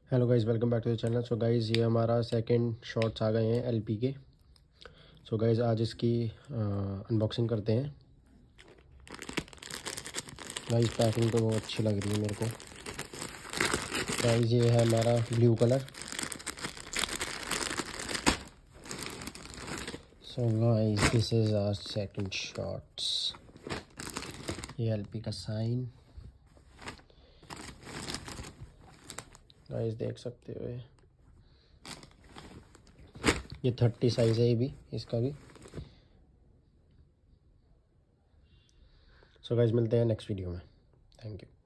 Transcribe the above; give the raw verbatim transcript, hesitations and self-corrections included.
Hello guys, welcome back to the channel. So guys, ये हमारा second shots आ गए हैं एलपी के। सो so गाइज़, आज इसकी अनबॉक्सिंग करते हैं। गाइज़, पैकिंग तो बहुत अच्छी लग रही है मेरे को। गाइज़, ये है हमारा blue colour. So guys, this is our second shots. ये एलपी का साइन गाइज़ देख सकते हो। ये थर्टी साइज़ है, ये भी, इसका भी। सो गाइज़, मिलते हैं नेक्स्ट वीडियो में। Thank you.